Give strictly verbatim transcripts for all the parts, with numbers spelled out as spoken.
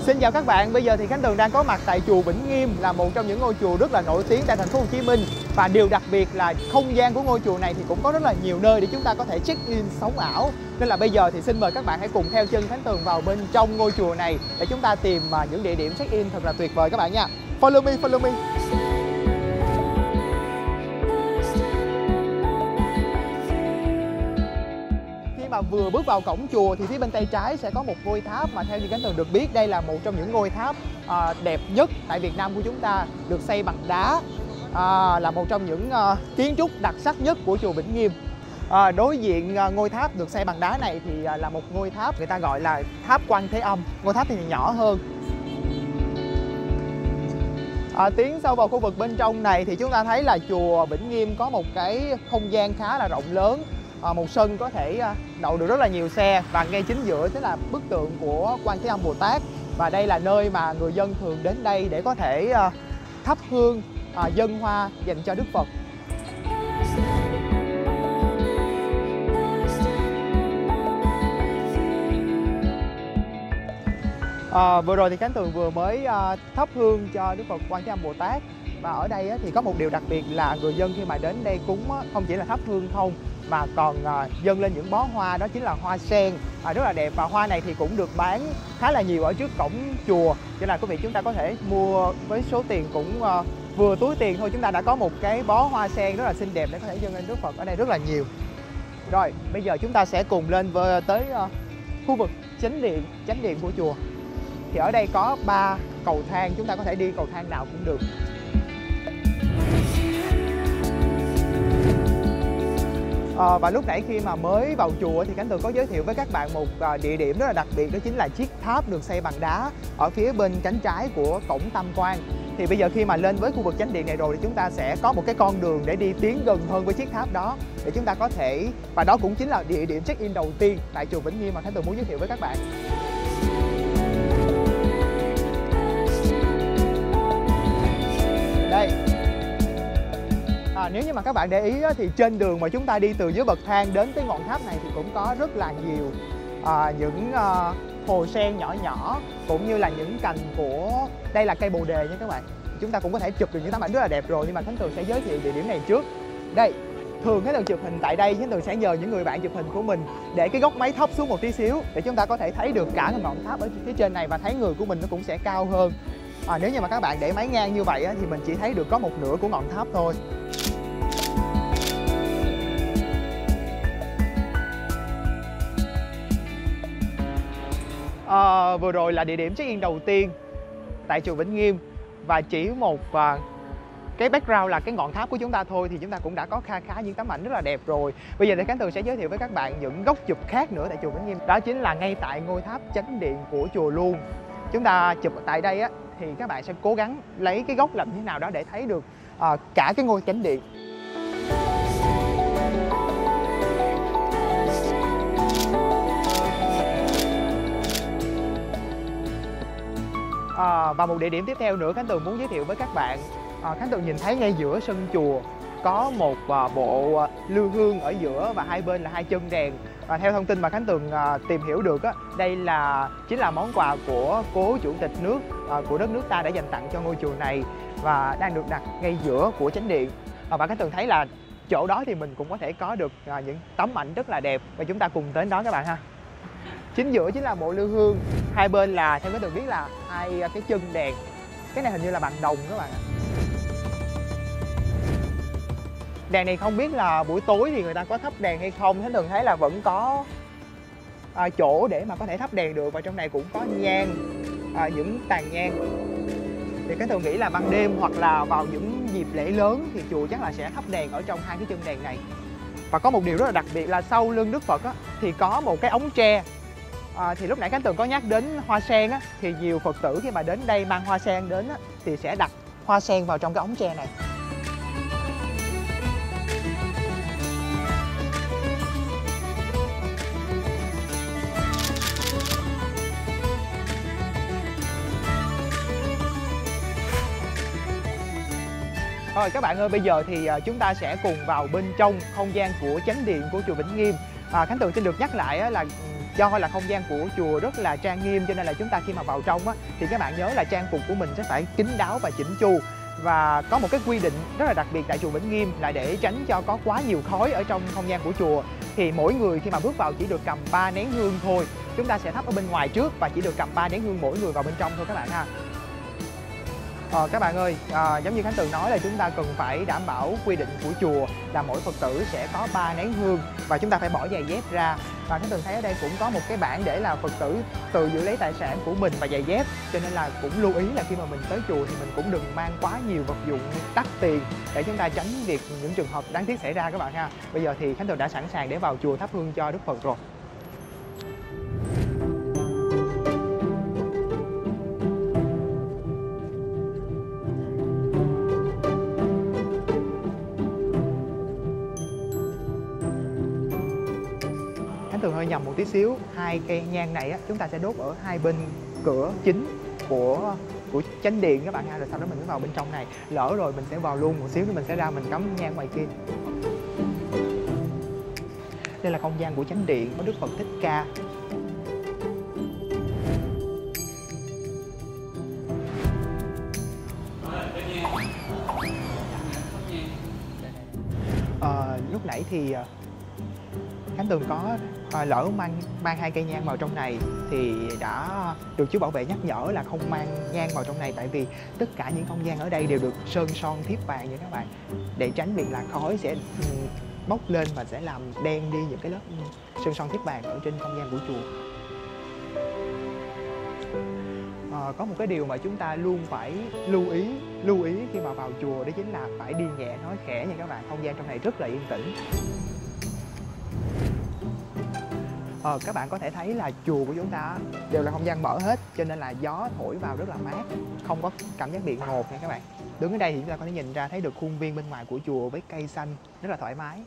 Xin chào các bạn, bây giờ thì Khánh Tường đang có mặt tại chùa Vĩnh Nghiêm, là một trong những ngôi chùa rất là nổi tiếng tại thành phố Hồ Chí Minh. Và điều đặc biệt là không gian của ngôi chùa này thì cũng có rất là nhiều nơi để chúng ta có thể check-in sống ảo. Nên là bây giờ thì xin mời các bạn hãy cùng theo chân Khánh Tường vào bên trong ngôi chùa này để chúng ta tìm những địa điểm check-in thật là tuyệt vời các bạn nha. Follow me, follow me. Mà vừa bước vào cổng chùa thì phía bên tay trái sẽ có một ngôi tháp mà theo như Khánh Tường được biết đây là một trong những ngôi tháp à, đẹp nhất tại Việt Nam của chúng ta, được xây bằng đá, à, là một trong những à, kiến trúc đặc sắc nhất của chùa Vĩnh Nghiêm. À, đối diện à, ngôi tháp được xây bằng đá này thì à, là một ngôi tháp người ta gọi là tháp Quan Thế Âm. Ngôi tháp thì nhỏ hơn. À, tiến sâu vào khu vực bên trong này thì chúng ta thấy là chùa Vĩnh Nghiêm có một cái không gian khá là rộng lớn. À, một sân có thể đậu được rất là nhiều xe, và ngay chính giữa chính là bức tượng của Quan Thế Âm Bồ Tát. Và đây là nơi mà người dân thường đến đây để có thể uh, thắp hương, uh, dâng hoa dành cho Đức Phật. À, vừa rồi thì Khánh Tường vừa mới uh, thắp hương cho Đức Phật Quan Thế Âm Bồ Tát. Và ở đây uh, thì có một điều đặc biệt là người dân khi mà đến đây cúng uh, không chỉ là thắp hương không, mà còn uh, dâng lên những bó hoa, đó chính là hoa sen, uh, rất là đẹp. Và hoa này thì cũng được bán khá là nhiều ở trước cổng chùa, cho nên quý vị chúng ta có thể mua với số tiền cũng uh, vừa túi tiền thôi, chúng ta đã có một cái bó hoa sen rất là xinh đẹp để có thể dâng lên Đức Phật ở đây rất là nhiều. Rồi bây giờ chúng ta sẽ cùng lên với, tới uh, khu vực chánh điện, chánh điện của chùa. Thì ở đây có ba cầu thang, chúng ta có thể đi cầu thang nào cũng được. À, và lúc nãy khi mà mới vào chùa thì Khánh Tường có giới thiệu với các bạn một à, địa điểm rất là đặc biệt, đó chính là chiếc tháp được xây bằng đá ở phía bên cánh trái của cổng Tam Quan. Thì bây giờ khi mà lên với khu vực chánh điện này rồi thì chúng ta sẽ có một cái con đường để đi tiến gần hơn với chiếc tháp đó, để chúng ta có thể, và đó cũng chính là địa điểm check-in đầu tiên tại chùa Vĩnh Nghiêm mà Khánh Tường muốn giới thiệu với các bạn. Đây. À, nếu như mà các bạn để ý thì trên đường mà chúng ta đi từ dưới bậc thang đến tới ngọn tháp này thì cũng có rất là nhiều à, những à, hồ sen nhỏ nhỏ, cũng như là những cành của, đây là cây bồ đề nha các bạn. Chúng ta cũng có thể chụp được những tấm ảnh rất là đẹp rồi, nhưng mà Khánh Tường sẽ giới thiệu địa điểm này trước. Đây, thường Khánh Tường chụp hình tại đây, Khánh Tường sẽ nhờ những người bạn chụp hình của mình để cái góc máy thấp xuống một tí xíu để chúng ta có thể thấy được cả ngọn tháp ở phía trên này, và thấy người của mình nó cũng sẽ cao hơn. À, nếu như mà các bạn để máy ngang như vậy á, thì mình chỉ thấy được có một nửa của ngọn tháp thôi. À, vừa rồi là địa điểm check-in đầu tiên tại chùa Vĩnh Nghiêm, và chỉ một uh, cái background là cái ngọn tháp của chúng ta thôi thì chúng ta cũng đã có kha khá những tấm ảnh rất là đẹp rồi. Bây giờ thì Khánh Tường sẽ giới thiệu với các bạn những góc chụp khác nữa tại chùa Vĩnh Nghiêm, đó chính là ngay tại ngôi tháp chánh điện của chùa luôn. Chúng ta chụp tại đây á thì các bạn sẽ cố gắng lấy cái góc làm như thế nào đó để thấy được uh, cả cái ngôi chánh điện. À, và một địa điểm tiếp theo nữa Khánh Tường muốn giới thiệu với các bạn. à, Khánh Tường nhìn thấy ngay giữa sân chùa có một à, bộ à, lư hương ở giữa, và hai bên là hai chân đèn. Và theo thông tin mà Khánh Tường à, tìm hiểu được á, đây là chính là món quà của cố chủ tịch nước à, của đất nước ta đã dành tặng cho ngôi chùa này, và đang được đặt ngay giữa của chánh điện. à, Và Khánh Tường thấy là chỗ đó thì mình cũng có thể có được à, những tấm ảnh rất là đẹp, và chúng ta cùng đến đó các bạn ha. Chính giữa chính là bộ lư hương, hai bên là theo Khánh Tường biết là hai cái chân đèn. Cái này hình như là bằng đồng các bạn ạ. Đèn này không biết là buổi tối thì người ta có thắp đèn hay không. Khánh Tường thấy là vẫn có à, chỗ để mà có thể thắp đèn được, và trong này cũng có nhang, à, những tàn nhang. Thì Khánh Tường nghĩ là ban đêm hoặc là vào những dịp lễ lớn thì chùa chắc là sẽ thắp đèn ở trong hai cái chân đèn này. Và có một điều rất là đặc biệt là sau lưng Đức Phật á, thì có một cái ống tre. À, thì lúc nãy Khánh Tường có nhắc đến hoa sen á, thì nhiều Phật tử khi mà đến đây mang hoa sen đến á, thì sẽ đặt hoa sen vào trong cái ống tre này. Rồi các bạn ơi, bây giờ thì chúng ta sẽ cùng vào bên trong không gian của chánh điện của chùa Vĩnh Nghiêm. À, Khánh Tường xin được nhắc lại là do là không gian của chùa rất là trang nghiêm, cho nên là chúng ta khi mà vào trong á, thì các bạn nhớ là trang phục của mình sẽ phải kín đáo và chỉnh chu. Và có một cái quy định rất là đặc biệt tại chùa Vĩnh Nghiêm là để tránh cho có quá nhiều khói ở trong không gian của chùa, thì mỗi người khi mà bước vào chỉ được cầm ba nén hương thôi. Chúng ta sẽ thắp ở bên ngoài trước và chỉ được cầm ba nén hương mỗi người vào bên trong thôi các bạn ha. Ờ, các bạn ơi, à, giống như Khánh Tường nói là chúng ta cần phải đảm bảo quy định của chùa là mỗi Phật tử sẽ có ba nén hương và chúng ta phải bỏ giày dép ra. Và Khánh Tường thấy ở đây cũng có một cái bảng để là Phật tử tự giữ lấy tài sản của mình và giày dép, cho nên là cũng lưu ý là khi mà mình tới chùa thì mình cũng đừng mang quá nhiều vật dụng đắt tiền để chúng ta tránh việc những trường hợp đáng tiếc xảy ra các bạn ha. Bây giờ thì Khánh Tường đã sẵn sàng để vào chùa thắp hương cho Đức Phật rồi. Thường hơi nhầm một tí xíu, hai cây nhang này á, chúng ta sẽ đốt ở hai bên cửa chính của của chánh điện các bạn ha, rồi sau đó mình mới vào bên trong này. Lỡ rồi mình sẽ vào luôn một xíu nữa mình sẽ ra mình cắm nhang ngoài kia. Đây là không gian của chánh điện có Đức Phật Thích Ca. Ờ, lúc nãy thì Khánh Tường có à, lỡ mang mang hai cây nhang vào trong này thì đã được chú bảo vệ nhắc nhở là không mang nhang vào trong này, tại vì tất cả những không gian ở đây đều được sơn son thiếp vàng nha các bạn, để tránh việc là khói sẽ bốc lên và sẽ làm đen đi những cái lớp sơn son thiếp vàng ở trên không gian của chùa. À, có một cái điều mà chúng ta luôn phải lưu ý lưu ý khi mà vào chùa đó chính là phải đi nhẹ nói khẽ nha các bạn. Không gian trong này rất là yên tĩnh. Ờ, các bạn có thể thấy là chùa của chúng ta đều là không gian mở hết, cho nên là gió thổi vào rất là mát, không có cảm giác bị ngột nha các bạn. Đứng ở đây thì chúng ta có thể nhìn ra thấy được khuôn viên bên ngoài của chùa với cây xanh rất là thoải mái.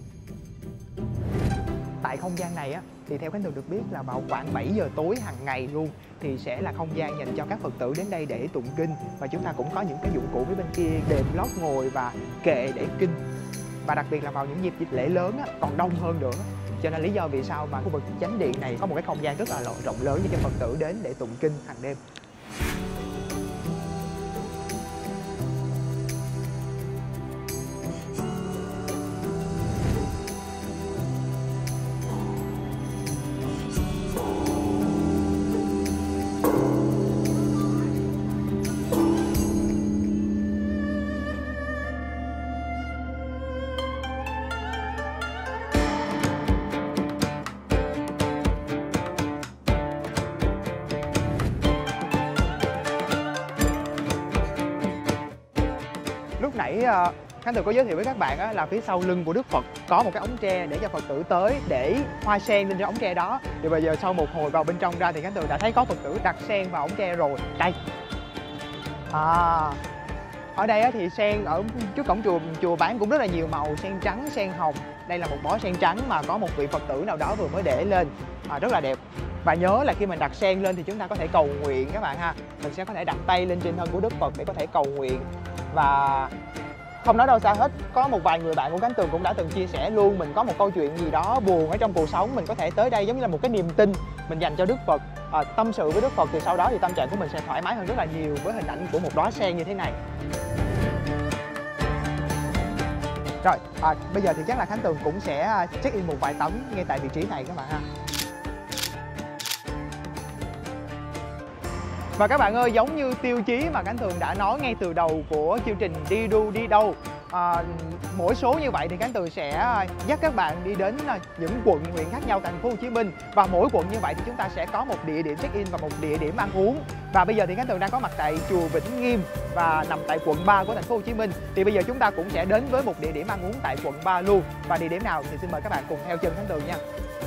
Tại không gian này á, thì theo Khánh Tường được biết là vào khoảng bảy giờ tối hàng ngày luôn thì sẽ là không gian dành cho các Phật tử đến đây để tụng kinh, và chúng ta cũng có những cái dụng cụ phía bên kia, đệm lót ngồi và kệ để kinh. Và đặc biệt là vào những dịp dịp lễ lớn á, còn đông hơn nữa. Cho nên lý do vì sao mà khu vực chánh điện này có một cái không gian rất là rộng lớn để cho Phật tử đến để tụng kinh hàng đêm. Lúc nãy Khánh Tường có giới thiệu với các bạn là phía sau lưng của Đức Phật có một cái ống tre để cho Phật tử tới để hoa sen lên trên ống tre đó. Thì bây giờ sau một hồi vào bên trong ra thì Khánh Tường đã thấy có Phật tử đặt sen vào ống tre rồi. Đây. À, ở đây thì sen ở trước cổng chùa chùa bán cũng rất là nhiều màu, sen trắng, sen hồng. Đây là một bó sen trắng mà có một vị Phật tử nào đó vừa mới để lên, à, rất là đẹp. Và nhớ là khi mình đặt sen lên thì chúng ta có thể cầu nguyện các bạn ha. Mình sẽ có thể đặt tay lên trên thân của Đức Phật để có thể cầu nguyện. Và không nói đâu xa hết, có một vài người bạn của Khánh Tường cũng đã từng chia sẻ luôn, mình có một câu chuyện gì đó buồn ở trong cuộc sống, mình có thể tới đây giống như là một cái niềm tin mình dành cho Đức Phật, à, tâm sự với Đức Phật, thì sau đó thì tâm trạng của mình sẽ thoải mái hơn rất là nhiều với hình ảnh của một đóa sen như thế này. Rồi, à, bây giờ thì chắc là Khánh Tường cũng sẽ check in một vài tấm ngay tại vị trí này các bạn ha. Và các bạn ơi, giống như tiêu chí mà Khánh Tường đã nói ngay từ đầu của chương trình Đi Đu Đi Đâu, à, mỗi số như vậy thì Khánh Tường sẽ dắt các bạn đi đến những quận huyện khác nhau tại thành phố Hồ Chí Minh, và mỗi quận như vậy thì chúng ta sẽ có một địa điểm check in và một địa điểm ăn uống. Và bây giờ thì Khánh Tường đang có mặt tại chùa Vĩnh Nghiêm và nằm tại quận ba của thành phố Hồ Chí Minh. Thì bây giờ chúng ta cũng sẽ đến với một địa điểm ăn uống tại quận ba luôn. Và địa điểm nào thì xin mời các bạn cùng theo chân Khánh Tường nha.